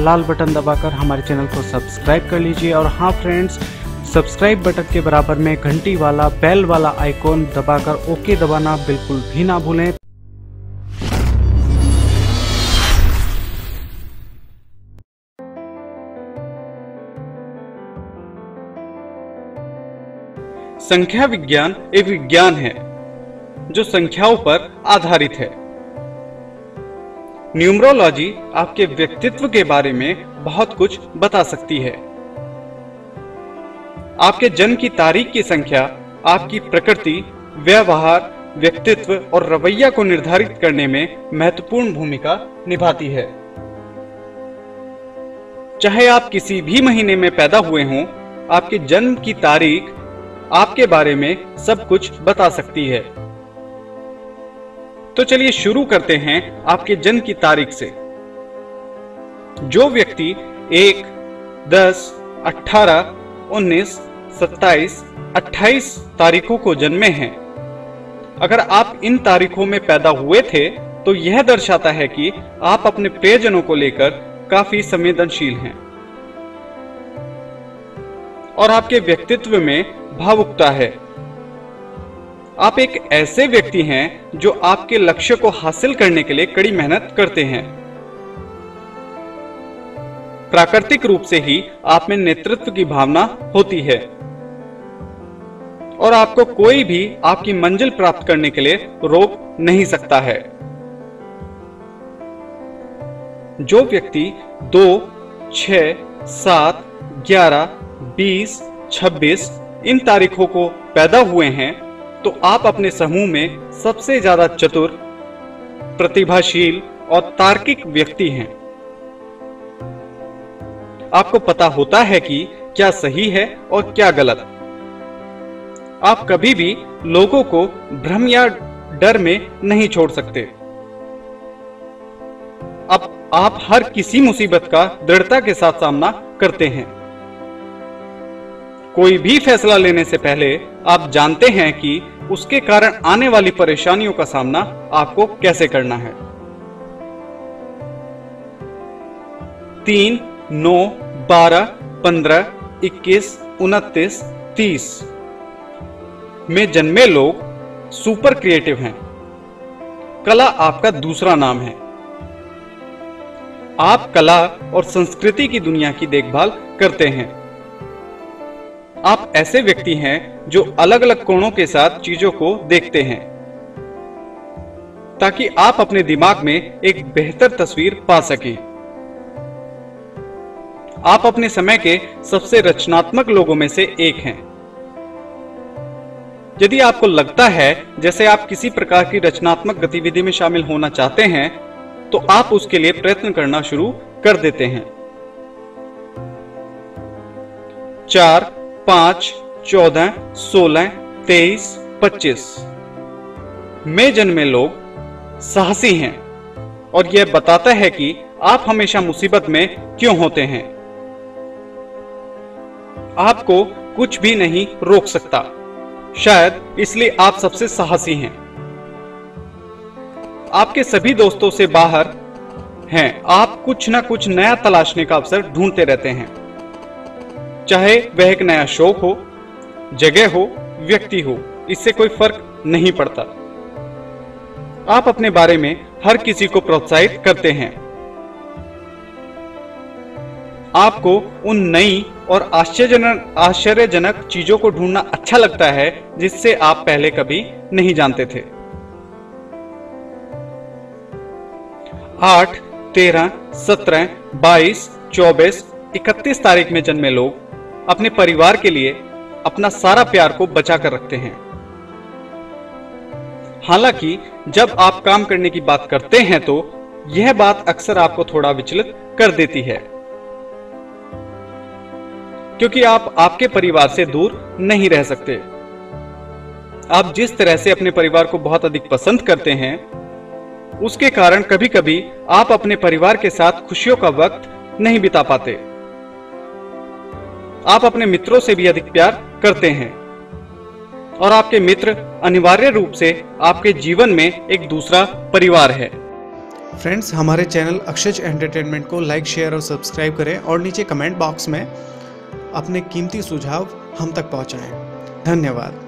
लाल button दबाकर हमारे channel को सब्सक्राइब कर लीजिए। और हाँ फ्रेंड्स, सब्सक्राइब बटन के बराबर में घंटी वाला बेल वाला आइकॉन दबाकर ओके दबाना बिल्कुल भी ना भूलें। संख्या विज्ञान एक विज्ञान है जो संख्याओं पर आधारित है। न्यूमरोलॉजी आपके व्यक्तित्व के बारे में बहुत कुछ बता सकती है। आपके जन्म की तारीख की संख्या आपकी प्रकृति, व्यवहार, व्यक्तित्व और रवैया को निर्धारित करने में महत्वपूर्ण भूमिका निभाती है। चाहे आप किसी भी महीने में पैदा हुए हों, आपके जन्म की तारीख आपके बारे में सब कुछ बता सकती है। तो चलिए शुरू करते हैं आपके जन्म की तारीख से। जो व्यक्ति 1, 10, 18, 19, 27, 28 तारीखों को जन्मे हैं, अगर आप इन तारीखों में पैदा हुए थे तो यह दर्शाता है कि आप अपने प्रियजनों को लेकर काफी संवेदनशील हैं और आपके व्यक्तित्व में भावुकता है। आप एक ऐसे व्यक्ति हैं जो आपके लक्ष्य को हासिल करने के लिए कड़ी मेहनत करते हैं। प्राकृतिक रूप से ही आप में नेतृत्व की भावना होती है और आपको कोई भी आपकी मंजिल प्राप्त करने के लिए रोक नहीं सकता है। जो व्यक्ति 2, 6, 7, 11, 20, 26 इन तारीखों को पैदा हुए हैं तो आप अपने समूह में सबसे ज्यादा चतुर, प्रतिभाशील और तार्किक व्यक्ति हैं। आपको पता होता है कि क्या सही है और क्या गलत। आप कभी भी लोगों को भ्रम या डर में नहीं छोड़ सकते। अब आप हर किसी मुसीबत का दृढ़ता के साथ सामना करते हैं। कोई भी फैसला लेने से पहले आप जानते हैं कि उसके कारण आने वाली परेशानियों का सामना आपको कैसे करना है। 3, 9, 12, 15, 21, 29, 30 में जन्मे लोग सुपर क्रिएटिव हैं। कला आपका दूसरा नाम है। आप कला और संस्कृति की दुनिया की देखभाल करते हैं। आप ऐसे व्यक्ति हैं जो अलग अलग कोणों के साथ चीजों को देखते हैं ताकि आप अपने दिमाग में एक बेहतर तस्वीर पा सकें। आप अपने समय के सबसे रचनात्मक लोगों में से एक हैं। यदि आपको लगता है जैसे आप किसी प्रकार की रचनात्मक गतिविधि में शामिल होना चाहते हैं तो आप उसके लिए प्रयत्न करना शुरू कर देते हैं। 4, 5, 14, 16, 23, 25 में जन्मे लोग साहसी हैं और यह बताता है कि आप हमेशा मुसीबत में क्यों होते हैं। आपको कुछ भी नहीं रोक सकता, शायद इसलिए आप सबसे साहसी हैं। आपके सभी दोस्तों से बाहर हैं। आप कुछ ना कुछ नया तलाशने का अवसर ढूंढते रहते हैं, चाहे वह एक नया शौक हो, जगह हो, व्यक्ति हो, इससे कोई फर्क नहीं पड़ता। आप अपने बारे में हर किसी को प्रोत्साहित करते हैं। आपको उन नई और आश्चर्यजनक चीजों को ढूंढना अच्छा लगता है जिससे आप पहले कभी नहीं जानते थे। 8, 13, 17, 22, 24, 31 तारीख में जन्मे लोग अपने परिवार के लिए अपना सारा प्यार को बचा कर रखते हैं। हालांकि जब आप काम करने की बात करते हैं तो यह बात अक्सर आपको थोड़ा विचलित कर देती है, क्योंकि आप आपके परिवार से दूर नहीं रह सकते। आप जिस तरह से अपने परिवार को बहुत अधिक पसंद करते हैं, उसके कारण कभी कभी आप अपने परिवार के साथ खुशियों का वक्त नहीं बिता पाते। आप अपने मित्रों से भी अधिक प्यार करते हैं और आपके मित्र अनिवार्य रूप से आपके जीवन में एक दूसरा परिवार है। फ्रेंड्स, हमारे चैनल अक्षज एंटरटेनमेंट को लाइक, शेयर और सब्सक्राइब करें और नीचे कमेंट बॉक्स में अपने कीमती सुझाव हम तक पहुंचाएं। धन्यवाद।